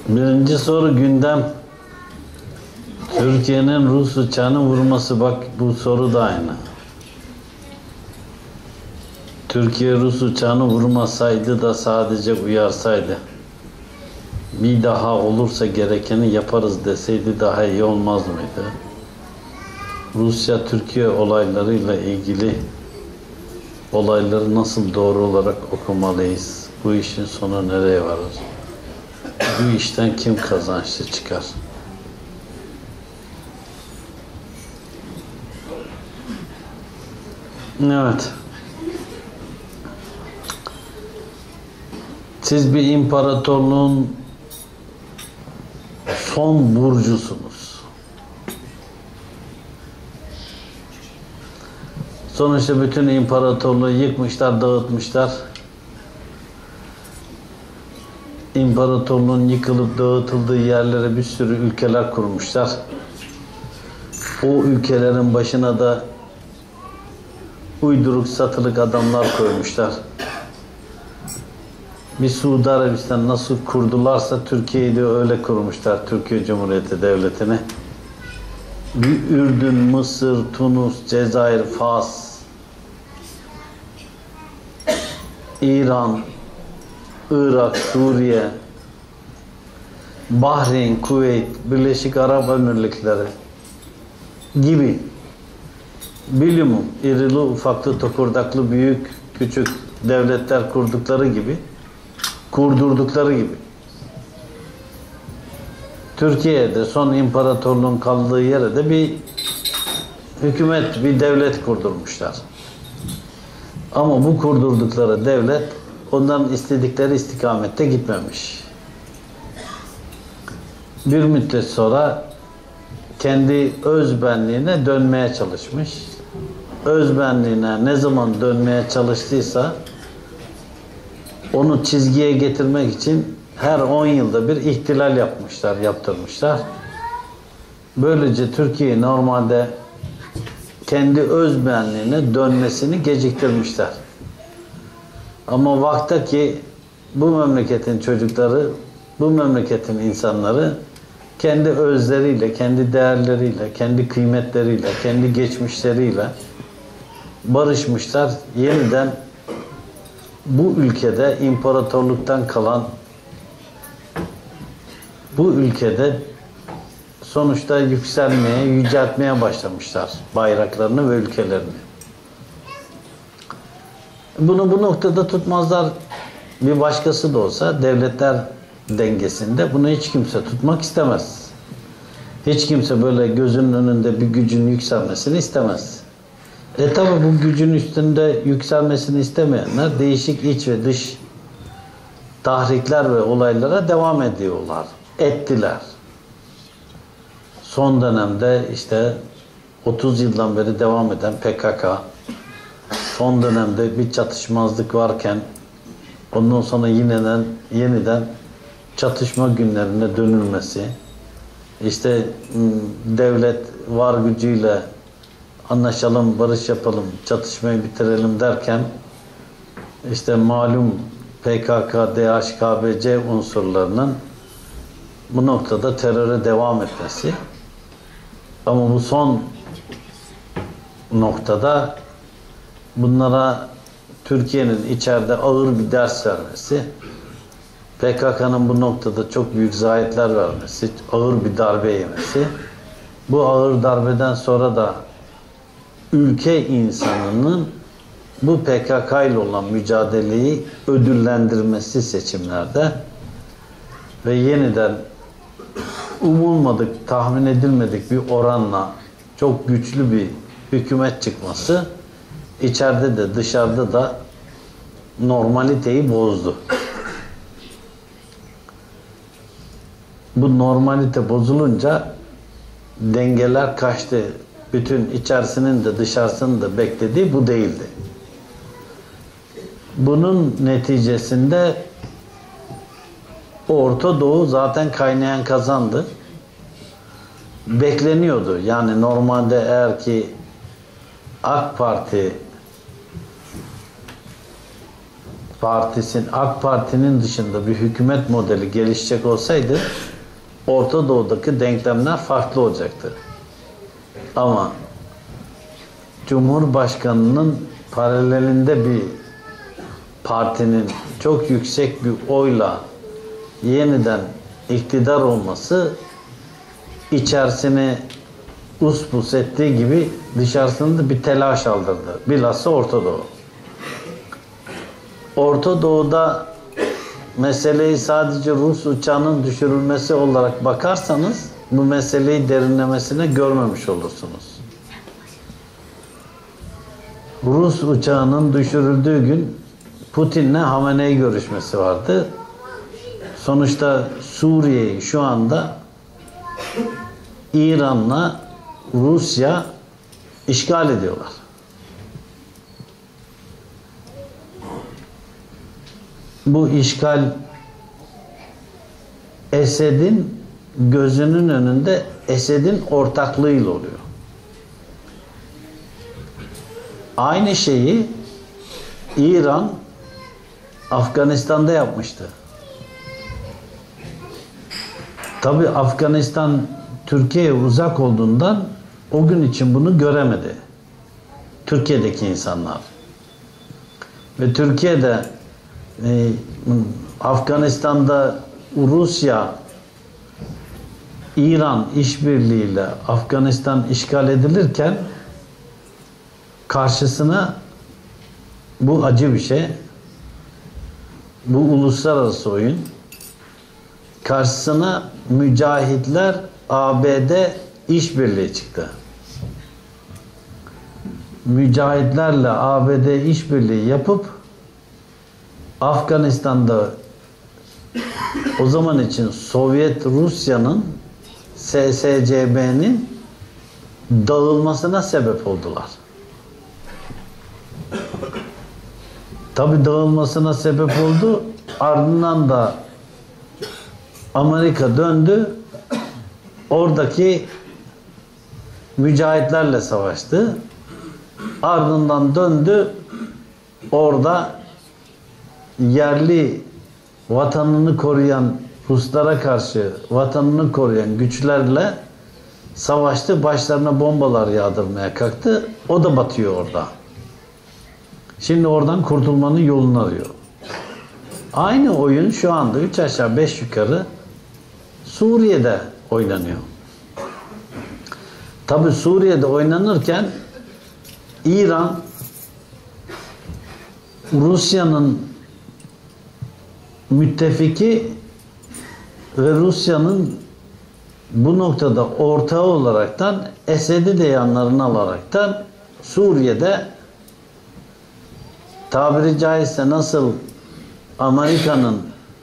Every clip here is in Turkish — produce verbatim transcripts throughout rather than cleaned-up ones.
Birinci soru gündem. Türkiye'nin Rus uçağını vurması, bak bu soru da aynı. Türkiye Rus uçağını vurmasaydı da sadece uyarsaydı, bir daha olursa gerekeni yaparız deseydi daha iyi olmaz mıydı? Rusya-Türkiye olaylarıyla ilgili olayları nasıl doğru olarak okumalıyız? Bu işin sonu nereye varır? Bu işten kim kazançlı çıkar? Evet. Siz bir imparatorluğun son burcusunuz. Sonuçta bütün imparatorluğu yıkmışlar, dağıtmışlar. İmparatorluğun yıkılıp dağıtıldığı yerlere bir sürü ülkeler kurmuşlar. O ülkelerin başına da uyduruk satılık adamlar koymuşlar. Bir Suudi Arabistan nasıl kurdularsa Türkiye'yi de öyle kurmuşlar, Türkiye Cumhuriyeti Devleti'ni. Bir Ürdün, Mısır, Tunus, Cezayir, Fas, İran, Irak, Suriye, Bahreyn, Kuveyt, Birleşik Arap Emirlikleri gibi bilimum irili ufaklı tokurdaklı büyük küçük devletler kurdukları gibi kurdurdukları gibi Türkiye'de son imparatorluğun kaldığı yere de bir hükümet, bir devlet kurdurmuşlar. Ama bu kurdurdukları devlet onların istedikleri istikamette gitmemiş. Bir müddet sonra kendi özbenliğine dönmeye çalışmış. Özbenliğine ne zaman dönmeye çalıştıysa onu çizgiye getirmek için her on yılda bir ihtilal yapmışlar, yaptırmışlar. Böylece Türkiye normalde kendi özbenliğine dönmesini geciktirmişler. Ama vaktaki bu memleketin çocukları, bu memleketin insanları kendi özleriyle, kendi değerleriyle, kendi kıymetleriyle, kendi geçmişleriyle barışmışlar. Yeniden bu ülkede imparatorluktan kalan, bu ülkede sonuçta yükselmeye, yüceltmeye başlamışlar bayraklarını ve ülkelerini. Bunu bu noktada tutmazlar. Bir başkası da olsa devletler dengesinde bunu hiç kimse tutmak istemez. Hiç kimse böyle gözünün önünde bir gücün yükselmesini istemez. E tabi bu gücün üstünde yükselmesini istemeyenler değişik iç ve dış tahrikler ve olaylara devam ediyorlar. Ettiler. Son dönemde işte otuz yıldan beri devam eden P K K, son dönemde bir çatışmazlık varken ondan sonra yeniden yeniden çatışma günlerine dönülmesi, işte devlet var gücüyle anlaşalım, barış yapalım, çatışmayı bitirelim derken işte malum P K K, D H K B C unsurlarının bu noktada teröre devam etmesi, ama bu son noktada bunlara Türkiye'nin içeride ağır bir ders vermesi, P K K'nın bu noktada çok büyük zayiatler vermesi, ağır bir darbe yemesi, bu ağır darbeden sonra da ülke insanının bu P K K ile olan mücadeleyi ödüllendirmesi seçimlerde ve yeniden umulmadık, tahmin edilmedik bir oranla çok güçlü bir hükümet çıkması içeride de dışarıda da normaliteyi bozdu. Bu normalite bozulunca dengeler kaçtı. Bütün içerisinin de dışarısının da beklediği bu değildi. Bunun neticesinde Orta Doğu zaten kaynayan kazandı. Bekleniyordu. Yani normalde eğer ki AK Parti Partisi'nin, AK Parti'nin dışında bir hükümet modeli gelişecek olsaydı Orta Doğu'daki denklemler farklı olacaktı. Ama Cumhurbaşkanı'nın paralelinde bir partinin çok yüksek bir oyla yeniden iktidar olması içerisine uspus ettiği gibi dışarısında bir telaş aldırdı. Bilhassa Orta Doğu. Orta Doğu'da meseleyi sadece Rus uçağının düşürülmesi olarak bakarsanız bu meseleyi derinlemesine görmemiş olursunuz. Rus uçağının düşürüldüğü gün Putin'le Hamenei görüşmesi vardı. Sonuçta Suriye'yi şu anda İran'la Rusya işgal ediyorlar. Bu işgal Esed'in gözünün önünde Esed'in ortaklığıyla oluyor. Aynı şeyi İran Afganistan'da yapmıştı. Tabi Afganistan Türkiye'ye uzak olduğundan o gün için bunu göremedi. Türkiye'deki insanlar. Ve Türkiye'de e, Afganistan'da Rusya İran işbirliğiyle Afganistan işgal edilirken karşısına bu acı bir şey. Bu uluslararası oyun. Karşısına mücahitler A B D işbirliği çıktı. Mücahitlerle A B D işbirliği yapıp Afganistan'da o zaman için Sovyet Rusya'nın S S C B'nin dağılmasına sebep oldular. Tabi dağılmasına sebep oldu. Ardından da Amerika döndü. Oradaki mücahitlerle savaştı. Ardından döndü. Orada yerli vatanını koruyan Ruslara karşı vatanını koruyan güçlerle savaştı. Başlarına bombalar yağdırmaya kalktı. O da batıyor orada. Şimdi oradan kurtulmanın yolunu arıyor. Aynı oyun şu anda üç aşağı beş yukarı Suriye'de oynanıyor. Tabi Suriye'de oynanırken İran Rusya'nın müttefiki ve Rusya'nın bu noktada ortağı olaraktan Esed'i de yanlarına alaraktan Suriye'de tabiri caizse nasıl Amerika'nın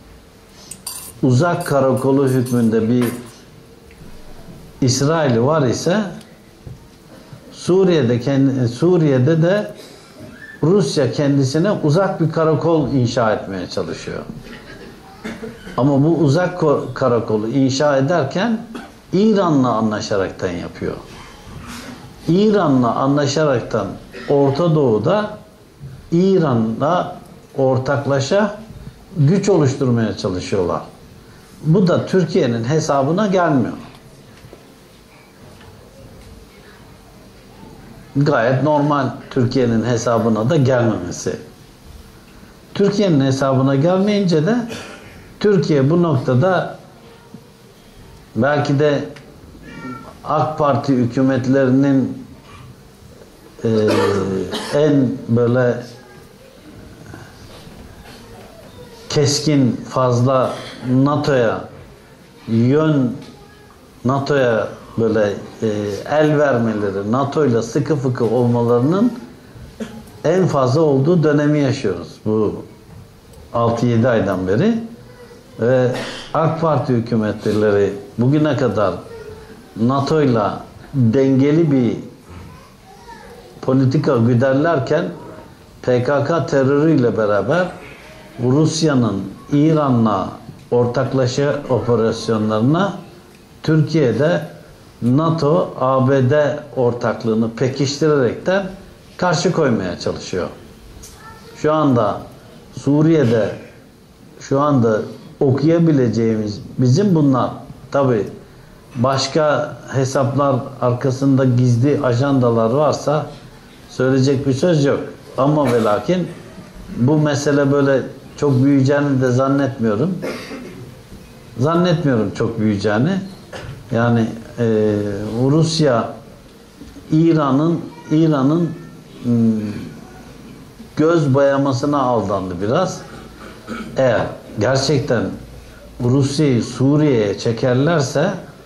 uzak karakolu hükmünde bir İsrail'i var ise Suriye'de kendi, Suriye'de de Rusya kendisine uzak bir karakol inşa etmeye çalışıyor. Ama bu uzak karakolu inşa ederken İran'la anlaşaraktan yapıyor. İran'la anlaşaraktan Orta Doğu'da İran'la ortaklaşa güç oluşturmaya çalışıyorlar. Bu da Türkiye'nin hesabına gelmiyor. Gayet normal Türkiye'nin hesabına da gelmemesi. Türkiye'nin hesabına gelmeyince de Türkiye bu noktada belki de AK Parti hükümetlerinin e, en böyle keskin fazla NATO'ya yön NATO'ya böyle e, el vermeleri, NATO ile sıkı fıkı olmalarının en fazla olduğu dönemi yaşıyoruz bu altı yedi aydan beri. Ve AK Parti hükümetleri bugüne kadar NATO ile dengeli bir politika güderlerken P K K terörüyle beraber Rusya'nın İran'la ortaklaşa operasyonlarına Türkiye'de NATO A B D ortaklığını pekiştirerekten karşı koymaya çalışıyor. Şu anda Suriye'de şu anda okuyabileceğimiz bizim bunlar. Tabi başka hesaplar arkasında gizli ajandalar varsa söyleyecek bir söz yok. Ama ve lakin bu mesele böyle çok büyüyeceğini de zannetmiyorum. Zannetmiyorum çok büyüyeceğini. Yani e, Rusya İran'ın İran'ın göz boyamasına aldandı biraz. Eğer gerçekten Rusya'yı Suriye'ye çekerlerse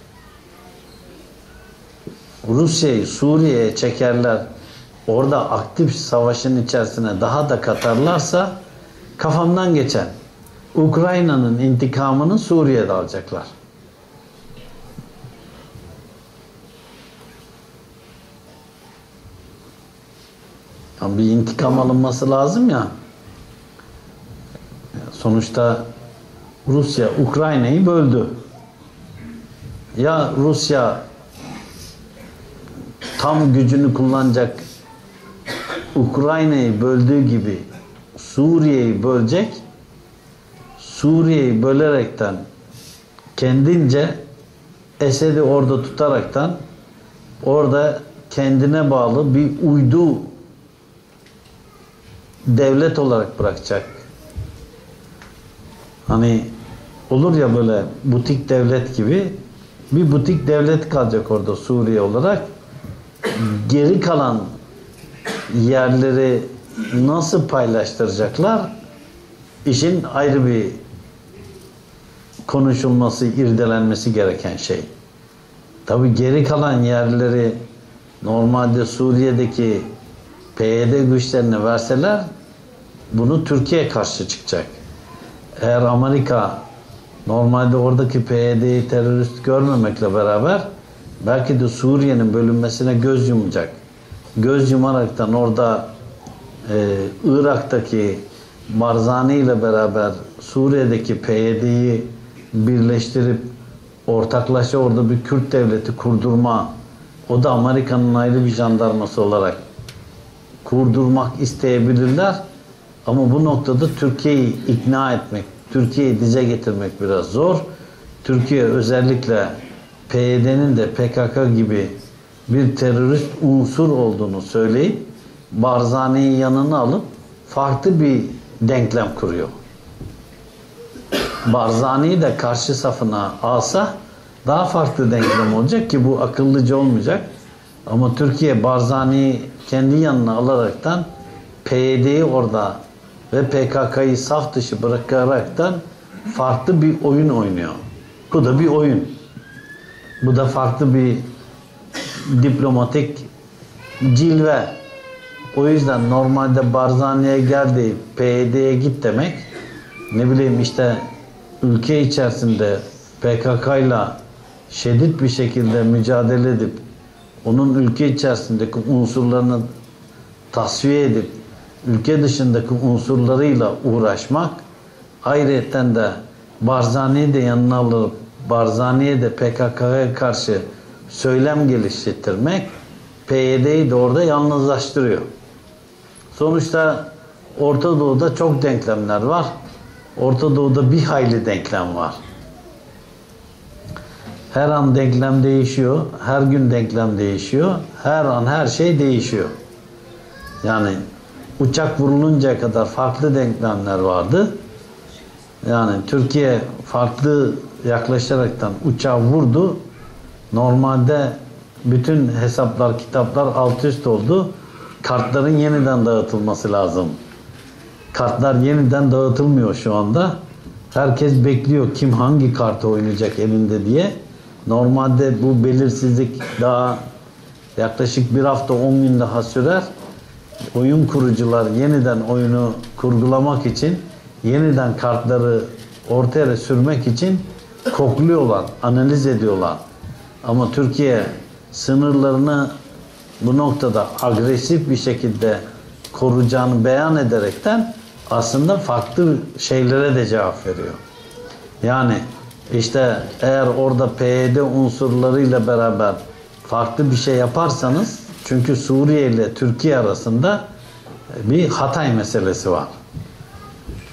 Rusya'yı Suriye'ye çekerler, orada aktif savaşın içerisine daha da katarlarsa kafamdan geçen Ukrayna'nın intikamını Suriye'de alacaklar. Bir intikam alınması lazım ya. Sonuçta Rusya Ukrayna'yı böldü. Ya Rusya tam gücünü kullanacak, Ukrayna'yı böldüğü gibi Suriye'yi bölecek. Suriye'yi bölerekten kendince Esed'i orada tutaraktan orada kendine bağlı bir uydu devlet olarak bırakacak. Hani olur ya böyle butik devlet gibi bir butik devlet kalacak orada Suriye olarak. Geri kalan yerleri nasıl paylaştıracaklar? İşin ayrı bir konuşulması, irdelenmesi gereken şey. Tabii geri kalan yerleri normalde Suriye'deki P Y D güçlerine verseler bunu Türkiye karşı çıkacak. Eğer Amerika normalde oradaki P Y D'yi terörist görmemekle beraber belki de Suriye'nin bölünmesine göz yumacak. Göz yumaraktan orada e, Irak'taki Barzani ile beraber Suriye'deki P Y D'yi birleştirip ortaklaşa orada bir Kürt devleti kurdurma, o da Amerika'nın ayrı bir jandarması olarak kurdurmak isteyebilirler. Ama bu noktada Türkiye'yi ikna etmek, Türkiye'yi dize getirmek biraz zor. Türkiye özellikle P Y D'nin de P K K gibi bir terörist unsur olduğunu söyleyip Barzani'yi yanına alıp farklı bir denklem kuruyor. Barzani'yi de karşı safına alsa daha farklı denklem olacak ki bu akıllıca olmayacak. Ama Türkiye Barzani'yi kendi yanına alaraktan P Y D'yi orada ve P K K'yı saf dışı bırakaraktan farklı bir oyun oynuyor. Bu da bir oyun. Bu da farklı bir diplomatik cilve. O yüzden normalde Barzani'ye geldi, P Y D'ye git demek, ne bileyim işte ülke içerisinde P K K'yla şiddet bir şekilde mücadele edip onun ülke içerisindeki unsurlarını tasfiye edip ülke dışındaki unsurlarıyla uğraşmak, ayrıca de Barzani'yi de yanına alıp Barzani'ye de P K K'ya karşı söylem geliştirmek P Y D'yi de orada yalnızlaştırıyor. Sonuçta Orta Doğu'da çok denklemler var. Orta Doğu'da bir hayli denklem var. Her an denklem değişiyor. Her gün denklem değişiyor. Her an her şey değişiyor. Yani uçak vuruluncaya kadar farklı denklemler vardı. Yani Türkiye farklı yaklaşaraktan uçağı vurdu. Normalde bütün hesaplar, kitaplar alt üst oldu. Kartların yeniden dağıtılması lazım. Kartlar yeniden dağıtılmıyor şu anda. Herkes bekliyor kim hangi kartı oynayacak elinde diye. Normalde bu belirsizlik daha yaklaşık bir hafta on gün daha sürer. Oyun kurucular yeniden oyunu kurgulamak için, yeniden kartları ortaya sürmek için kokluyorlar, analiz ediyorlar. Ama Türkiye sınırlarını bu noktada agresif bir şekilde koruyacağını beyan ederekten aslında farklı şeylere de cevap veriyor. Yani işte eğer orada P Y D unsurlarıyla beraber farklı bir şey yaparsanız, çünkü Suriye ile Türkiye arasında bir Hatay meselesi var.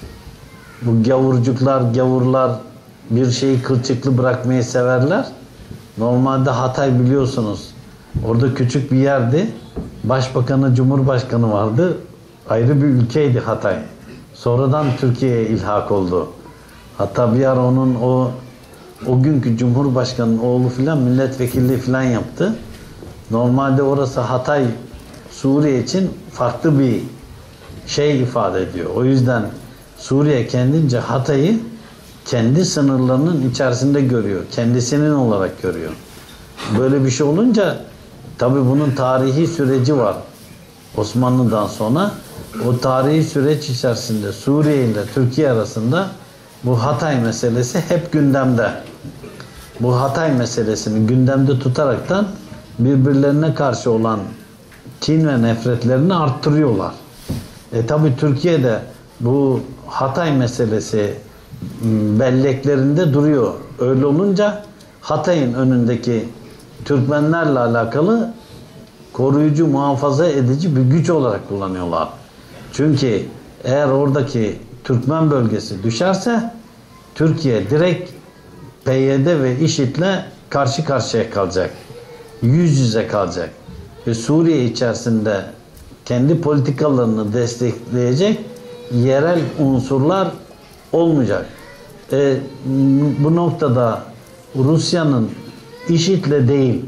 bu gavurcuklar, gavurlar bir şeyi kılçıklı bırakmayı severler. Normalde Hatay biliyorsunuz, orada küçük bir yerdi. Başbakanı, Cumhurbaşkanı vardı. Ayrı bir ülkeydi Hatay. Sonradan Türkiye'ye ilhak oldu. Hatta bir ara onun o o günkü Cumhurbaşkanı'nın oğlu filan milletvekilliği filan yaptı. Normalde orası Hatay, Suriye için farklı bir şey ifade ediyor. O yüzden Suriye kendince Hatay'ı kendi sınırlarının içerisinde görüyor. Kendisinin olarak görüyor. Böyle bir şey olunca tabii bunun tarihi süreci var. Osmanlı'dan sonra o tarihi süreç içerisinde Suriye ile Türkiye arasında bu Hatay meselesi hep gündemde. Bu Hatay meselesini gündemde tutaraktan birbirlerine karşı olan kin ve nefretlerini arttırıyorlar. E tabi Türkiye'de bu Hatay meselesi belleklerinde duruyor. Öyle olunca Hatay'ın önündeki Türkmenlerle alakalı koruyucu, muhafaza edici bir güç olarak kullanıyorlar. Çünkü eğer oradaki Türkmen bölgesi düşerse Türkiye direkt P Y D ve IŞİD'le karşı karşıya kalacak. Yüz yüze kalacak. Ve Suriye içerisinde kendi politikalarını destekleyecek yerel unsurlar olmayacak. E, bu noktada Rusya'nın IŞİD'le değil,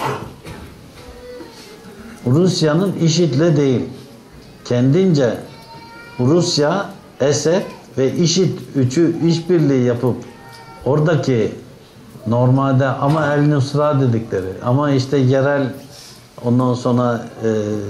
Rusya'nın IŞİD'le değil, kendince Rusya, Esed ve IŞİD üçü işbirliği yapıp oradaki normalde ama El Nusra dedikleri ama işte yerel ondan sonra e,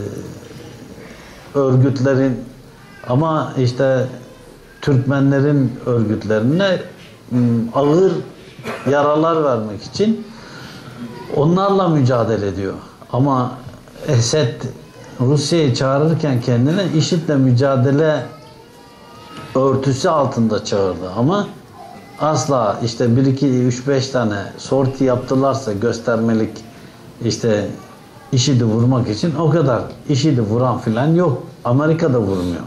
örgütlerin ama işte Türkmenlerin örgütlerine ağır yaralar vermek için onlarla mücadele ediyor. Ama Esed Rusya'yı çağırırken kendine IŞİD'le mücadele örtüsü altında çağırdı. Ama asla işte bir iki üç beş tane sorti yaptılarsa göstermelik işte IŞİD'i vurmak için o kadar. IŞİD'i vuran filan yok. Amerika da vurmuyor.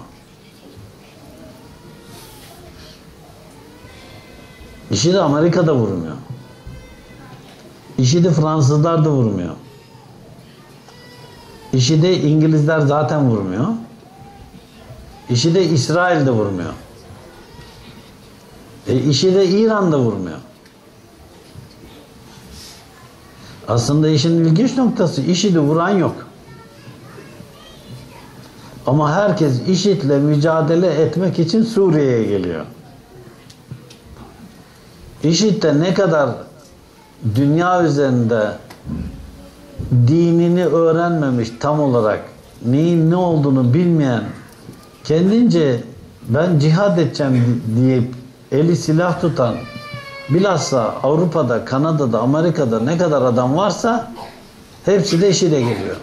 IŞİD'i Amerika da vurmuyor. IŞİD'i Fransızlar da vurmuyor. IŞİD'i İngilizler zaten vurmuyor. IŞİD'i İsrail de vurmuyor. E, IŞİD'i İran da vurmuyor. Aslında işin ilginç noktası IŞİD'i vuran yok. Ama herkes IŞİD'le mücadele etmek için Suriye'ye geliyor. IŞİD'de ne kadar dünya üzerinde dinini öğrenmemiş tam olarak, neyin ne olduğunu bilmeyen, kendince ben cihad edeceğim deyip eli silah tutan, bilhassa Avrupa'da, Kanada'da, Amerika'da ne kadar adam varsa hepsi de IŞİD'e geliyor.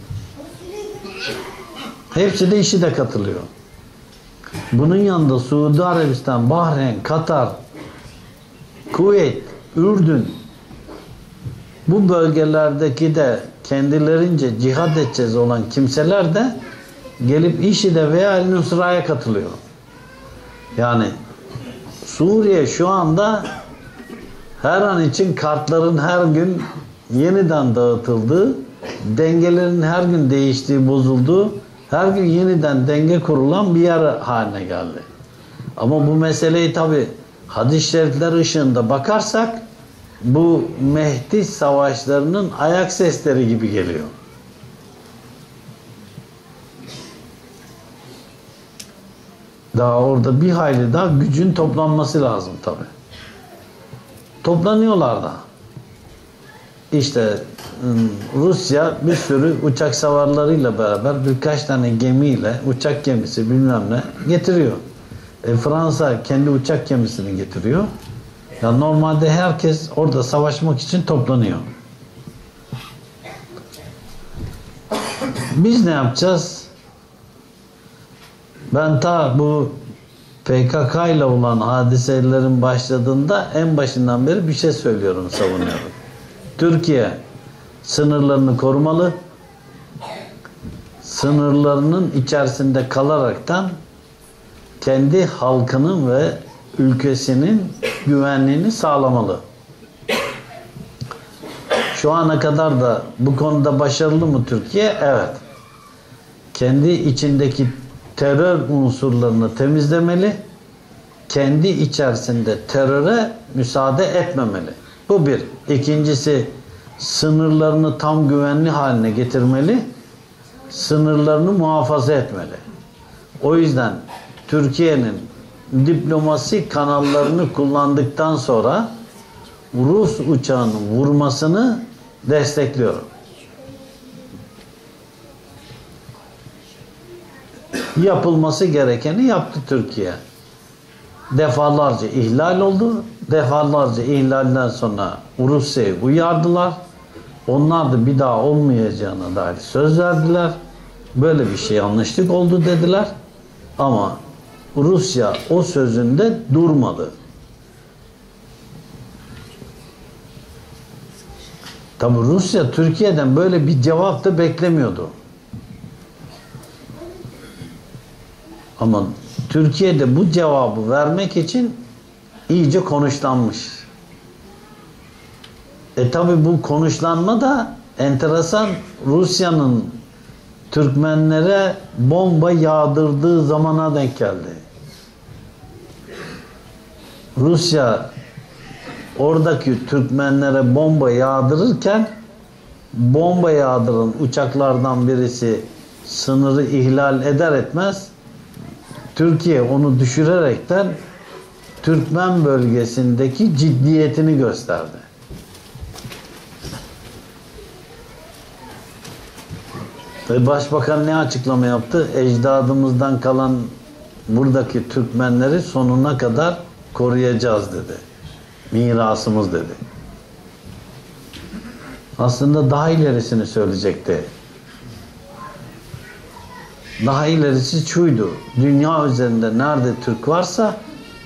Hepsi de IŞİD'e katılıyor. Bunun yanında Suudi Arabistan, Bahreyn, Katar, Kuveyt, Ürdün, bu bölgelerdeki de kendilerince cihad edeceğiz olan kimseler de gelip IŞİD'e veya El Nusra'ya katılıyor. Yani Suriye şu anda her an için kartların her gün yeniden dağıtıldığı, dengelerin her gün değiştiği, bozulduğu, her gün yeniden denge kurulan bir yer haline geldi. Ama bu meseleyi tabi hadis-i şerifler ışığında bakarsak bu Mehdi savaşlarının ayak sesleri gibi geliyor. Daha orada bir hayli daha gücün toplanması lazım tabi. Toplanıyorlar da. İşte Rusya bir sürü uçak savarlarıyla beraber birkaç tane gemiyle, uçak gemisi bilmem ne getiriyor. E, Fransa kendi uçak gemisini getiriyor. Ya normalde herkes orada savaşmak için toplanıyor. Biz ne yapacağız? Ben ta bu P K K ile olan hadiselerin başladığında en başından beri bir şey söylüyorum, savunuyorum. Türkiye sınırlarını korumalı. Sınırlarının içerisinde kalaraktan kendi halkının ve ülkesinin güvenliğini sağlamalı. Şu ana kadar da bu konuda başarılı mı Türkiye? Evet. Kendi içindeki terör unsurlarını temizlemeli, kendi içerisinde teröre müsaade etmemeli. Bu bir. İkincisi, sınırlarını tam güvenli haline getirmeli, sınırlarını muhafaza etmeli. O yüzden Türkiye'nin diplomasi kanallarını kullandıktan sonra Rus uçağının vurmasını destekliyorum. Yapılması gerekeni yaptı Türkiye. Defalarca ihlal oldu. Defalarca ihlalden sonra Rusya'yı uyardılar. Onlar da bir daha olmayacağına dair söz verdiler. Böyle bir şey yanlışlık oldu dediler. Ama Rusya o sözünde durmadı. Tabi Rusya Türkiye'den böyle bir cevap da beklemiyordu. Ama Türkiye'de bu cevabı vermek için iyice konuşlanmış. E tabi bu konuşlanma da enteresan, Rusya'nın Türkmenlere bomba yağdırdığı zamana denk geldi. Rusya oradaki Türkmenlere bomba yağdırırken bomba yağdıran uçaklardan birisi sınırı ihlal eder etmez Türkiye onu düşürerekten Türkmen bölgesindeki ciddiyetini gösterdi. Ve Başbakan ne açıklama yaptı? Ecdadımızdan kalan buradaki Türkmenleri sonuna kadar koruyacağız dedi. Mirasımız dedi. Aslında daha ilerisini söyleyecekti. Daha ilerisi şuydu: dünya üzerinde nerede Türk varsa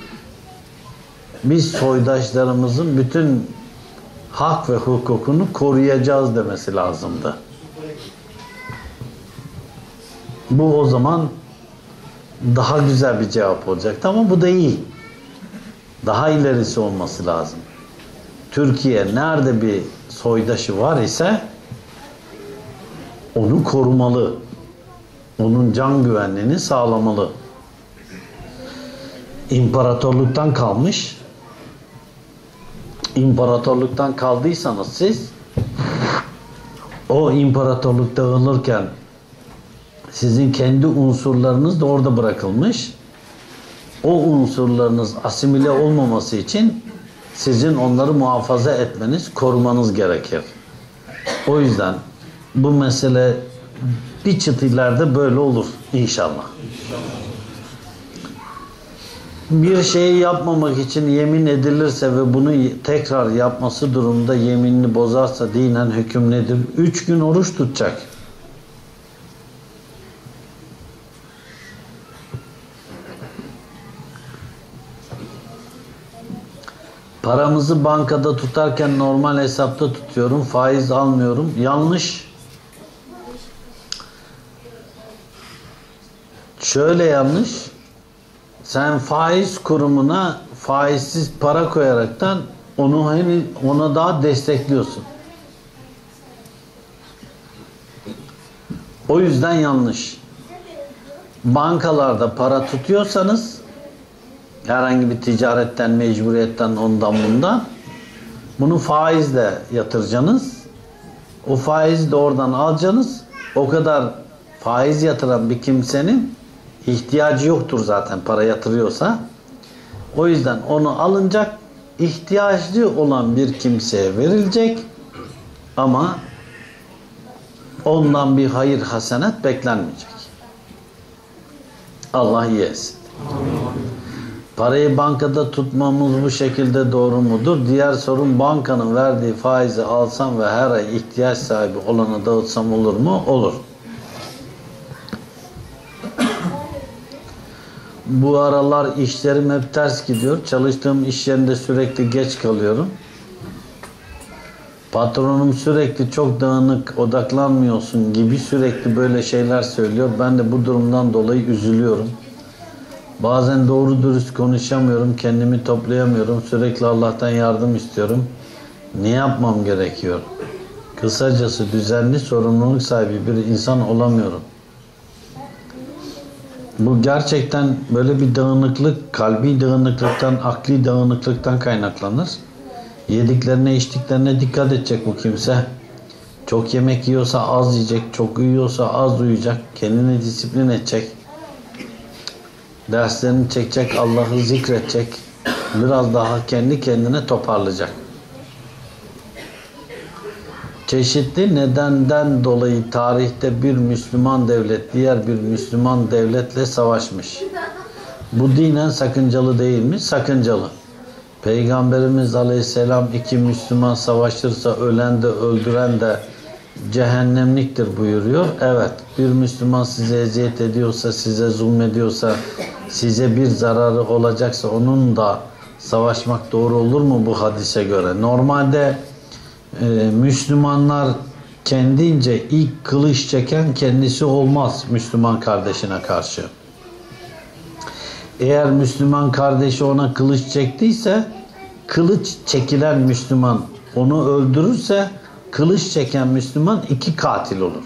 biz soydaşlarımızın bütün hak ve hukukunu koruyacağız demesi lazımdı. Bu o zaman daha güzel bir cevap olacaktı ama bu da iyi. Daha ilerisi olması lazım. Türkiye nerede bir soydaşı var ise onu korumalı. Onun can güvenliğini sağlamalı. İmparatorluktan kalmış. İmparatorluktan kaldıysanız siz, o imparatorluk dağılırken sizin kendi unsurlarınız da orada bırakılmış. O unsurlarınız asimile olmaması için sizin onları muhafaza etmeniz, korumanız gerekir. O yüzden bu mesele bir çıt ileride böyle olur inşallah. Bir şeyi yapmamak için yemin edilirse ve bunu tekrar yapması durumunda yeminini bozarsa dinen hüküm nedir? Üç gün oruç tutacak. Paramızı bankada tutarken normal hesapta tutuyorum, faiz almıyorum. Yanlış. Şöyle yanlış. Sen faiz kurumuna faizsiz para koyaraktan onu ona daha destekliyorsun. O yüzden yanlış. Bankalarda para tutuyorsanız herhangi bir ticaretten, mecburiyetten, ondan bundan bunu faizle yatıracaksınız. O faizi de oradan alacaksınız. O kadar faiz yatıran bir kimsenin ihtiyacı yoktur zaten para yatırıyorsa. O yüzden onu alınacak, ihtiyaclı olan bir kimseye verilecek ama ondan bir hayır hasenet beklenmeyecek. Allah iyi etsin. Parayı bankada tutmamız bu şekilde doğru mudur? Diğer sorun, bankanın verdiği faizi alsam ve her ay ihtiyaç sahibi olana dağıtsam olur mu? Olur. Bu aralar işlerim hep ters gidiyor. Çalıştığım iş yerinde sürekli geç kalıyorum. Patronum sürekli çok dağınık, odaklanmıyorsun gibi sürekli böyle şeyler söylüyor. Ben de bu durumdan dolayı üzülüyorum. Bazen doğru dürüst konuşamıyorum, kendimi toplayamıyorum, sürekli Allah'tan yardım istiyorum. Ne yapmam gerekiyor? Kısacası düzenli sorumluluk sahibi bir insan olamıyorum. Bu gerçekten böyle bir dağınıklık, kalbi dağınıklıktan, akli dağınıklıktan kaynaklanır. Yediklerine, içtiklerine dikkat edecek bu kimse. Çok yemek yiyorsa az yiyecek, çok uyuyorsa az uyuyacak, kendini disiplin edecek. Derslerini çekecek, Allah'ı zikredecek. Biraz daha kendi kendine toparlayacak. Çeşitli nedenden dolayı tarihte bir Müslüman devlet diğer bir Müslüman devletle savaşmış. Bu dinen sakıncalı değil mi? Sakıncalı. Peygamberimiz Aleyhisselam iki Müslüman savaşırsa ölen de öldüren de cehennemliktir buyuruyor. Evet, bir Müslüman size eziyet ediyorsa, size zulmediyorsa, size bir zararı olacaksa onun da savaşmak doğru olur mu bu hadise göre? Normalde e, Müslümanlar kendince ilk kılıç çeken kendisi olmaz Müslüman kardeşine karşı. Eğer Müslüman kardeşi ona kılıç çektiyse, kılıç çekilen Müslüman onu öldürürse, kılıç çeken Müslüman iki katil olur.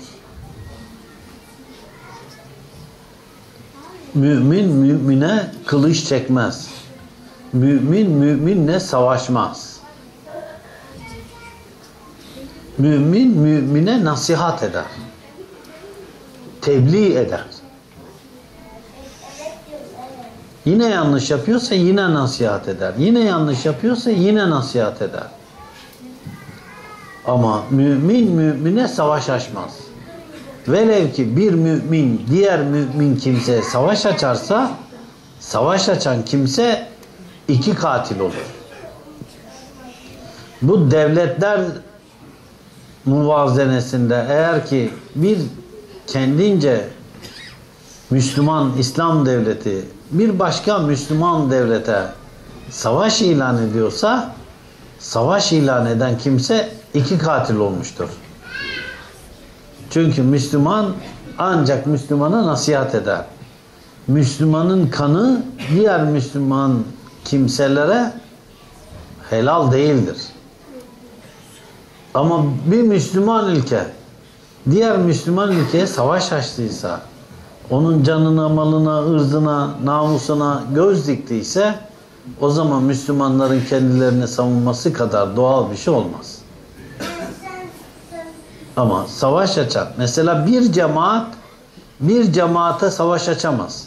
Mümin mümine kılıç çekmez. Mümin müminle savaşmaz. Mümin mümine nasihat eder. Tebliğ eder. Yine yanlış yapıyorsa yine nasihat eder. Yine yanlış yapıyorsa yine nasihat eder. Ama mümin mümine savaş açmaz. Velev ki bir mümin diğer mümin kimseye savaş açarsa, savaş açan kimse iki katil olur. Bu devletler muvazenesinde eğer ki bir kendince Müslüman İslam devleti bir başka Müslüman devlete savaş ilan ediyorsa, savaş ilan eden kimse iki katil olmuştur. Çünkü Müslüman ancak Müslümana nasihat eder. Müslümanın kanı diğer Müslüman kimselere helal değildir. Ama bir Müslüman ülke diğer Müslüman ülkeye savaş açtıysa, onun canına, malına, ırzına, namusuna göz diktiyse, o zaman Müslümanların kendilerini savunması kadar doğal bir şey olmaz. Ama savaş açan, mesela bir cemaat bir cemaate savaş açamaz.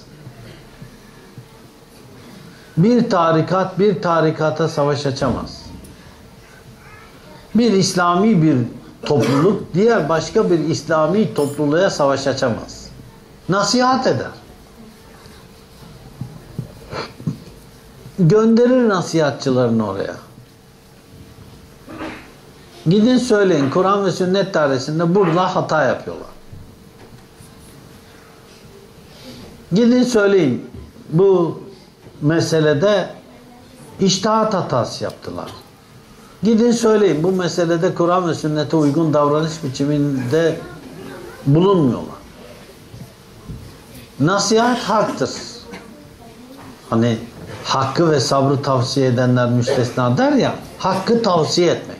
Bir tarikat bir tarikata savaş açamaz. Bir İslami bir topluluk diğer başka bir İslami topluluğa savaş açamaz. Nasihat eder. Gönderir nasihatçılarını oraya. Gidin söyleyin, Kur'an ve sünnet dairesinde burada hata yapıyorlar. Gidin söyleyin, bu meselede içtihat hatası yaptılar. Gidin söyleyin, bu meselede Kur'an ve sünnete uygun davranış biçiminde bulunmuyorlar. Nasihat haktır. Hani hakkı ve sabrı tavsiye edenler müstesna der ya, hakkı tavsiye etmek.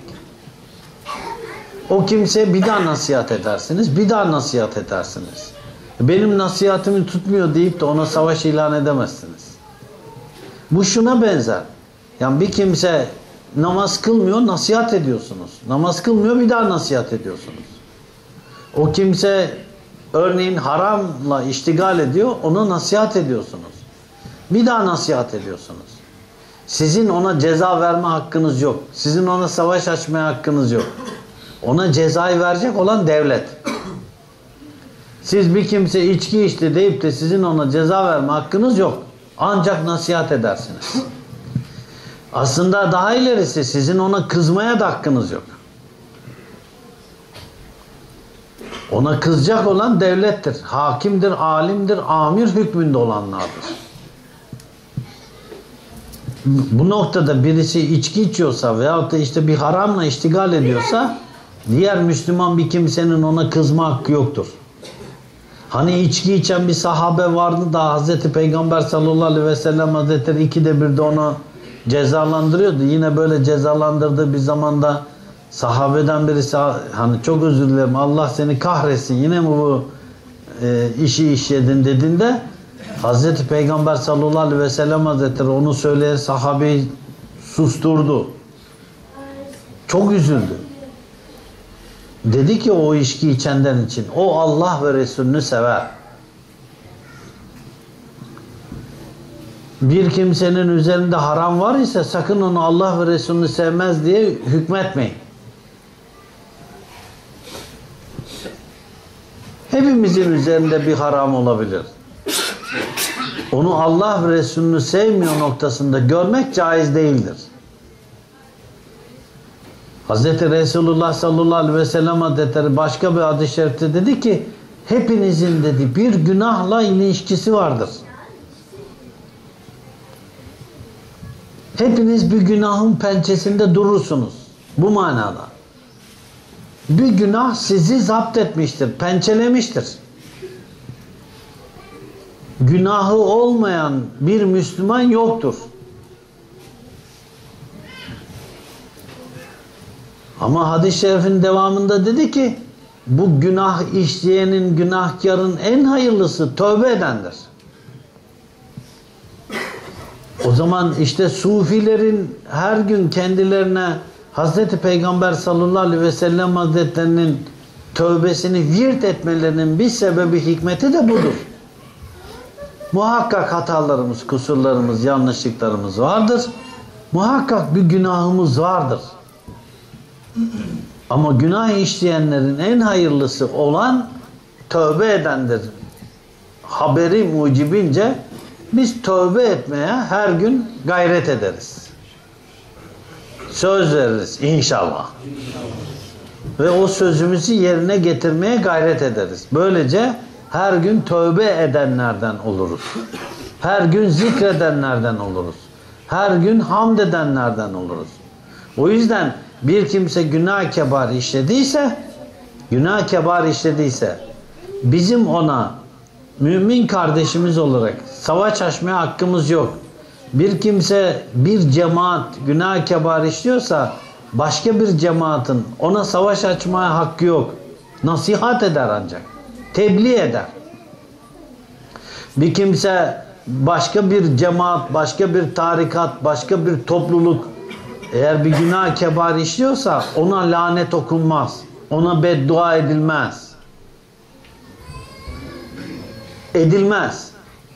O kimseye bir daha nasihat edersiniz, bir daha nasihat edersiniz. Benim nasihatimi tutmuyor deyip de ona savaş ilan edemezsiniz. Bu şuna benzer. Yani bir kimse namaz kılmıyor, nasihat ediyorsunuz. Namaz kılmıyor, bir daha nasihat ediyorsunuz. O kimse örneğin haramla iştigal ediyor, ona nasihat ediyorsunuz. Bir daha nasihat ediyorsunuz. Sizin ona ceza verme hakkınız yok. Sizin ona savaş açmaya hakkınız yok. Ona cezayı verecek olan devlet. Siz bir kimse içki içti deyip de sizin ona ceza verme hakkınız yok. Ancak nasihat edersiniz. Aslında daha ilerisi sizin ona kızmaya da hakkınız yok. Ona kızacak olan devlettir. Hakimdir, alimdir, amir hükmünde olanlardır. Bu noktada birisi içki içiyorsa veyahut da işte bir haramla iştigal ediyorsa diğer Müslüman bir kimsenin ona kızma hakkı yoktur. Hani içki içen bir sahabe vardı da Hazreti Peygamber sallallahu aleyhi ve sellem Hazretleri ikide bir de onu cezalandırıyordu. Yine böyle cezalandırdığı bir zamanda sahabeden birisi, hani çok özür dilerim, Allah seni kahretsin, yine mi bu e, işi işledin dediğinde Hazreti Peygamber sallallahu aleyhi ve sellem Hazretleri onu söyleyen sahabeyi susturdu. Çok üzüldü. Dedi ki o içki içenden için, o Allah ve Resulünü sever. Bir kimsenin üzerinde haram var ise sakın onu Allah ve Resulünü sevmez diye hükmetmeyin. Hepimizin üzerinde bir haram olabilir. Onu Allah ve Resulünü sevmiyor noktasında görmek caiz değildir. Hazreti Resulullah sallallahu aleyhi ve sellem Hazretleri başka bir hadis-i şerifte dedi ki, hepinizin dedi bir günahla ilişkisi vardır. Hepiniz bir günahın pençesinde durursunuz. Bu manada. Bir günah sizi zapt etmiştir, pençelemiştir. Günahı olmayan bir Müslüman yoktur. Ama hadis-i şerifin devamında dedi ki, bu günah işleyenin, günahkarın en hayırlısı tövbe edendir. O zaman işte sufilerin her gün kendilerine Hazreti Peygamber sallallahu aleyhi ve sellem Hazretlerinin tövbesini virt etmelerinin bir sebebi, hikmeti de budur. Muhakkak hatalarımız, kusurlarımız, yanlışlıklarımız vardır. Muhakkak bir günahımız vardır. Ama günah işleyenlerin en hayırlısı olan tövbe edendir. Haberi mucibince biz tövbe etmeye her gün gayret ederiz. Söz veririz inşallah. Ve o sözümüzü yerine getirmeye gayret ederiz. Böylece her gün tövbe edenlerden oluruz. Her gün zikredenlerden oluruz. Her gün hamd edenlerden oluruz. O yüzden bir kimse günah kebar işlediyse, günah kebar işlediyse, bizim ona mümin kardeşimiz olarak savaş açmaya hakkımız yok. Bir kimse, bir cemaat günah kebar işliyorsa, başka bir cemaatin ona savaş açmaya hakkı yok. Nasihat eder ancak. Tebliğ eder. Bir kimse başka bir cemaat, başka bir tarikat, başka bir topluluk eğer bir günah kebar işliyorsa ona lanet okunmaz. Ona beddua edilmez. Edilmez.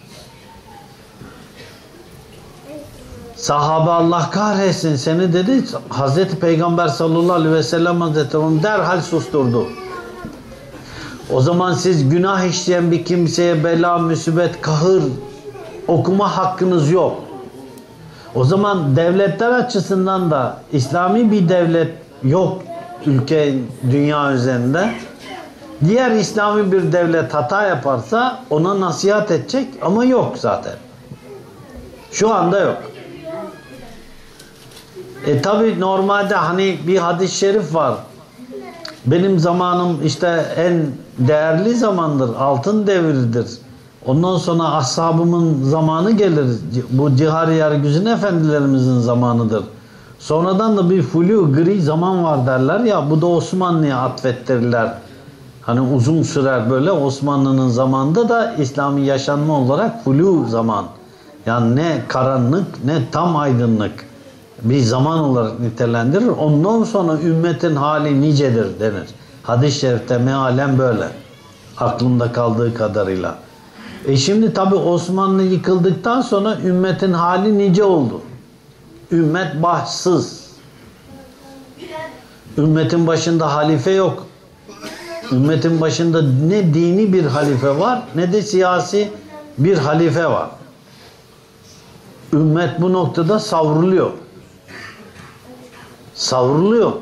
Sahabe Allah kahretsin seni dedi. Hazreti Peygamber sallallahu aleyhi ve sellem Hazretleri onu derhal susturdu. O zaman siz günah işleyen bir kimseye bela, musibet, kahır okuma hakkınız yok. O zaman devletler açısından da İslami bir devlet yok ülke, dünya üzerinde. Diğer İslami bir devlet hata yaparsa ona nasihat edecek ama yok zaten. Şu anda yok. E tabi normalde hani bir hadis-i şerif var. Benim zamanım işte en değerli zamandır, altın devridir. Ondan sonra ashabımın zamanı gelir. Bu Cihari Yargüzün efendilerimizin zamanıdır. Sonradan da bir flu, gri zaman var derler ya, bu da Osmanlı'ya atfettirirler. Hani uzun sürer böyle, Osmanlı'nın zamanında da İslami yaşanma olarak flu zaman. Yani ne karanlık ne tam aydınlık bir zaman olarak nitelendirir. Ondan sonra ümmetin hali nicedir denir. Hadis-i şerifte mealen böyle. Aklımda kaldığı kadarıyla. E şimdi tabi Osmanlı yıkıldıktan sonra ümmetin hali nice oldu. Ümmet başsız. Ümmetin başında halife yok. Ümmetin başında ne dini bir halife var ne de siyasi bir halife var. Ümmet bu noktada savruluyor. Savruluyor.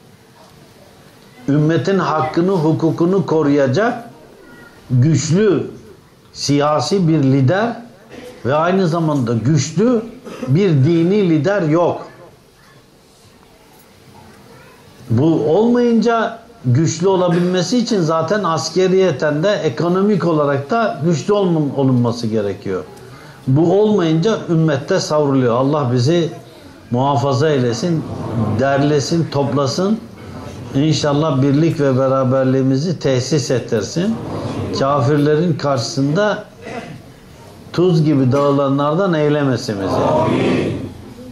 Ümmetin hakkını, hukukunu koruyacak güçlü siyasi bir lider ve aynı zamanda güçlü bir dini lider yok. Bu olmayınca güçlü olabilmesi için zaten askeriyeten de ekonomik olarak da güçlü olunması gerekiyor. Bu olmayınca ümmette savruluyor. Allah bizi muhafaza eylesin, derlesin, toplasın. İnşallah birlik ve beraberliğimizi tesis ettirsin. Kafirlerin karşısında tuz gibi dağılanlardan eylemesin bizi. Amin.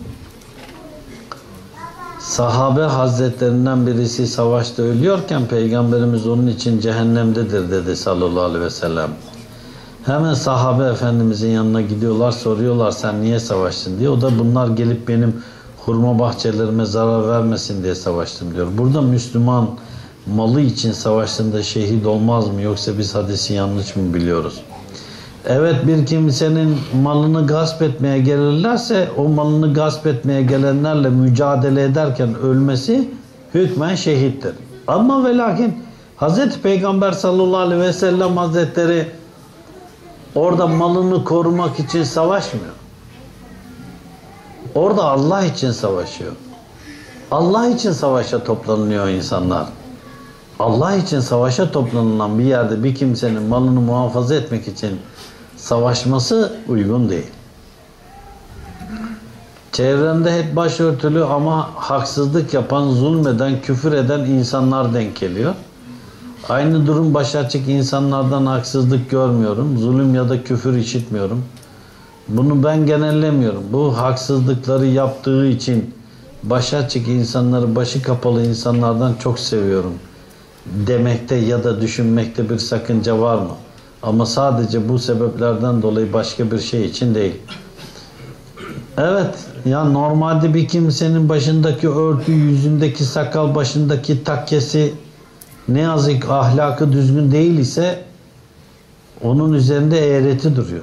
Sahabe hazretlerinden birisi savaşta ölüyorken Peygamberimiz onun için cehennemdedir dedi sallallahu aleyhi ve sellem. Hemen sahabe efendimizin yanına gidiyorlar, soruyorlar sen niye savaştın diye. O da bunlar gelip benim hurma bahçelerime zarar vermesin diye savaştım diyor. Burada Müslüman malı için savaştığında şehit olmaz mı, yoksa biz hadisi yanlış mı biliyoruz? Evet, bir kimsenin malını gasp etmeye gelirlerse o malını gasp etmeye gelenlerle mücadele ederken ölmesi hükmen şehittir. Ama ve lakin Hazreti Peygamber sallallahu aleyhi ve sellem Hazretleri orada malını korumak için savaşmıyor. Orada Allah için savaşıyor. Allah için savaşa toplanıyor insanlar. Allah için savaşa toplanılan bir yerde bir kimsenin malını muhafaza etmek için savaşması uygun değil. Çevrende hep başörtülü ama haksızlık yapan, zulmeden, küfür eden insanlar denk geliyor. Aynı durum başa açık insanlardan haksızlık görmüyorum. Zulüm ya da küfür işitmiyorum. Bunu ben genellemiyorum. Bu haksızlıkları yaptığı için başa açık insanları, başı kapalı insanlardan çok seviyorum demekte ya da düşünmekte bir sakınca var mı? Ama sadece bu sebeplerden dolayı başka bir şey için değil. Evet, ya normalde bir kimsenin başındaki örtü, yüzündeki sakal, başındaki takkesi ne yazık ki ahlakı düzgün değil ise onun üzerinde eğreti duruyor.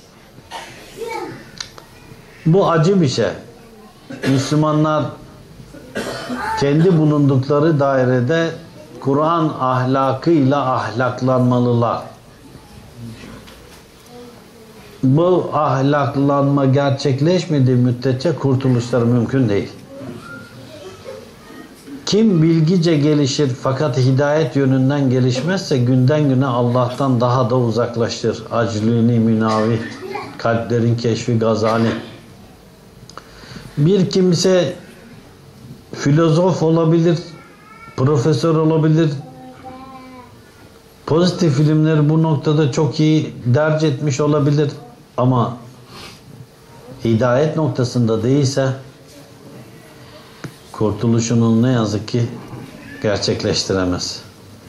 Bu acı bir şey. Müslümanlar kendi bulundukları dairede Kur'an ahlakıyla ahlaklanmalılar. Bu ahlaklanma gerçekleşmediği müddetçe kurtuluşları mümkün değil. Kim bilgice gelişir fakat hidayet yönünden gelişmezse günden güne Allah'tan daha da uzaklaşır. Aclûni Münavi, Kalplerin Keşfi Gazali. Bir kimse filozof olabilir, profesör olabilir. Pozitif ilimleri bu noktada çok iyi derc etmiş olabilir. Ama hidayet noktasında değilse kurtuluşunu ne yazık ki gerçekleştiremez.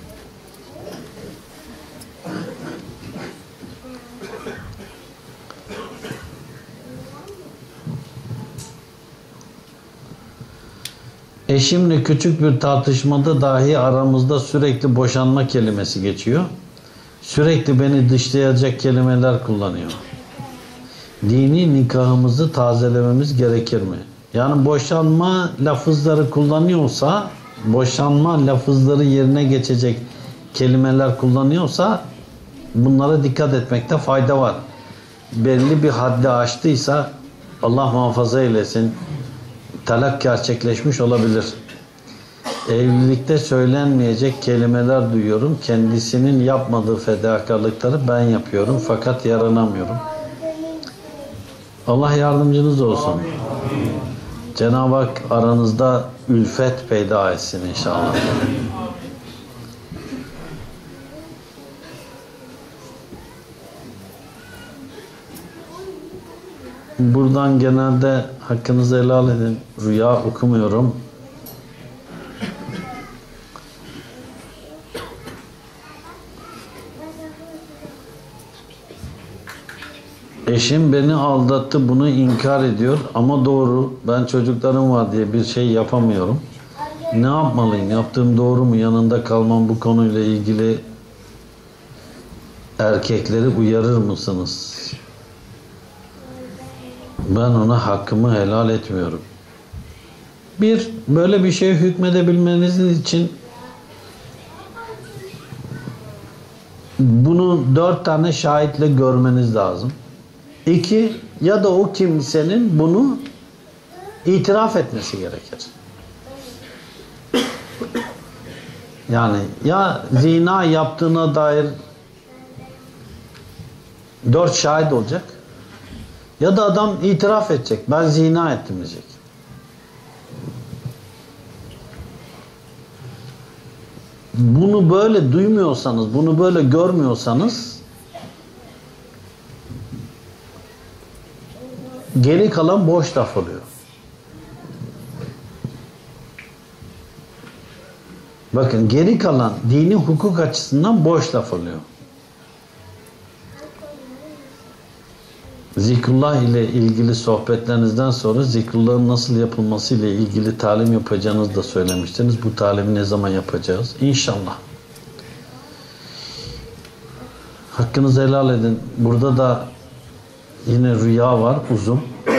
Eşimle küçük bir tartışmada dahi aramızda sürekli boşanma kelimesi geçiyor. Sürekli beni dışlayacak kelimeler kullanıyor. Dini nikahımızı tazelememiz gerekir mi? Yani boşanma lafızları kullanıyorsa, boşanma lafızları yerine geçecek kelimeler kullanıyorsa bunlara dikkat etmekte fayda var. Belli bir haddi aştıysa Allah muhafaza eylesin, talak gerçekleşmiş olabilir. Evlilikte söylenmeyecek kelimeler duyuyorum. Kendisinin yapmadığı fedakarlıkları ben yapıyorum fakat yaranamıyorum. Allah yardımcınız olsun. Amin. Cenab-ı Hak aranızda ülfet peyda etsin inşallah. Amin. Buradan genelde hakkınızı helal edin. Rüya okumuyorum. Eşim beni aldattı, bunu inkar ediyor ama doğru. Ben çocuklarım var diye bir şey yapamıyorum. Ne yapmalıyım? Yaptığım doğru mu? Yanında kalmam bu konuyla ilgili erkekleri uyarır mısınız? Ben ona hakkımı helal etmiyorum. Bir, böyle bir şey hükmedebilmeniz için bunu dört tane şahitle görmeniz lazım. İki, ya da o kimsenin bunu itiraf etmesi gerekir. Yani ya zina yaptığına dair dört şahit olacak ya da adam itiraf edecek. Ben zina ettim diyecek. Bunu böyle duymuyorsanız, bunu böyle görmüyorsanız geri kalan boş laf oluyor. Bakın geri kalan dini hukuk açısından boş laf oluyor. Zikrullah ile ilgili sohbetlerinizden sonra zikrullahın nasıl yapılması ile ilgili talim yapacağınızı da söylemiştiniz. Bu talimi ne zaman yapacağız? İnşallah. Hakkınızı helal edin. Burada da yine rüya var uzun.